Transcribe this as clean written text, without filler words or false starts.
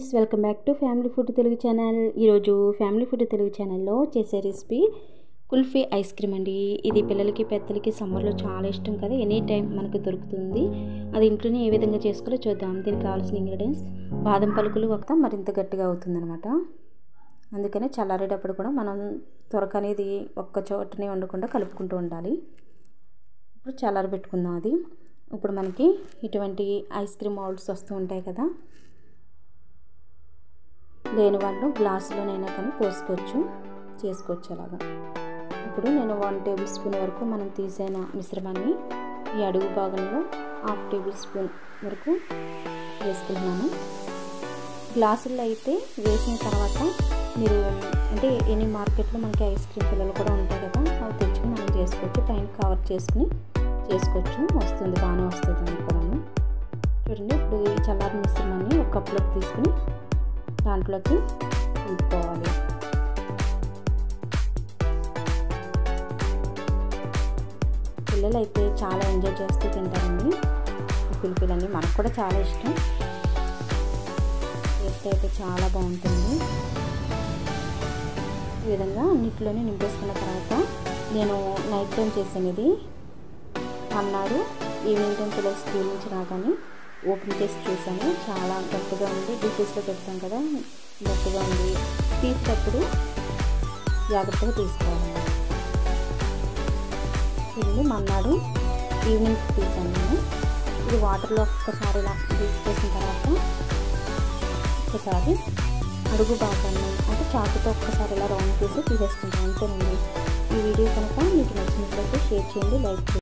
Welcome back to family food Telugu channel. ఈరోజు family food Telugu ఛానల్లో చేసే రెసిపీ కుల్ఫీ ఐస్ క్రీమ్ అండి. ఇది పిల్లలకి పెద్దలకి సమ్మర్లో చాలా ఇష్టం కదా, ఎనీ టైం మనకు దొరుకుతుంది. అది ఇంట్లోనే ఏ విధంగా చేసుకోవాలో చూద్దాం. దీనికి కావాల్సిన ఇంగ్రీడియంట్స్ బాదం పలుకులు ఒక మరింత గట్టిగా అవుతుందన్నమాట. అందుకనే చల్లారేటప్పుడు కూడా మనం త్వరగా అనేది ఒక్క చోటనే ఉండకుండా కలుపుకుంటూ ఉండాలి. ఇప్పుడు చల్లారబెట్టుకుందాం. అది ఇప్పుడు మనకి ఇటువంటి ఐస్ క్రీమ్ మౌల్డ్స్ వస్తూ ఉంటాయి కదా, లేని వాళ్ళు గ్లాసులోనైనా కానీ చేసుకోవచ్చు అలాగా. ఇప్పుడు నేను 1 టేబుల్ స్పూన్ వరకు మనం తీసిన మిశ్రమాన్ని ఈ అడుగు భాగంలో 1/2 టేబుల్ స్పూన్ వరకు వేసుకుంటున్నాను. గ్లాసుల్లో అయితే వేసిన తర్వాత మీరు అంటే ఎనీ మార్కెట్లో మనకి ఐస్ క్రీమ్ పిల్లలు కూడా ఉంటాయి కదా, అవి తెచ్చుకుని మనం చేసుకోవచ్చు. పైన కవర్ చేసుకుని చేసుకోవచ్చు, వస్తుంది, బాగానే వస్తుంది అని కూడాను. చూడండి, ఇప్పుడు ఈ చల్లారి మిశ్రమాన్ని ఒక కప్పులోకి తీసుకుని దాంట్లోకి తీసుకోవాలి. పిల్లలు అయితే చాలా ఎంజాయ్ చేస్తూ తింటారండి ఈ కుల్ఫీలన్నీ. మనకు కూడా చాలా ఇష్టం. టేస్ట్ అయితే చాలా బాగుంటుంది. ఈ విధంగా అన్నిటిలోనే నింపేసుకున్న తర్వాత నేను నైట్ టైం చేసాను. ఇది అన్నారు ఈవినింగ్ టైం పిల్లలు స్కూల్ నుంచి రాగానే ఓపెన్ చేసి చూసాను. చాలా గట్టిగా ఉంది. డీపీస్లో పెడతాం కదా, గట్టిగా ఉంది. తీసేటప్పుడు జాగ్రత్తగా తీసుకోవాలి. ఇది మన్నాడు ఈవినింగ్ తీసాను నేను. ఇది వాటర్లో ఒక్కసారి ఇలా తీసేసిన తర్వాత ఒక్కసారి అడుగు భాగాన్ని అంటే చాకుతో ఒక్కసారి ఇలా రౌండ్ చేసి తీసేసుకుంటాను. అంతేనండి. ఈ వీడియో కనుక మీకు నచ్చినట్లయితే షేర్ చేయండి, లైక్ చేయండి.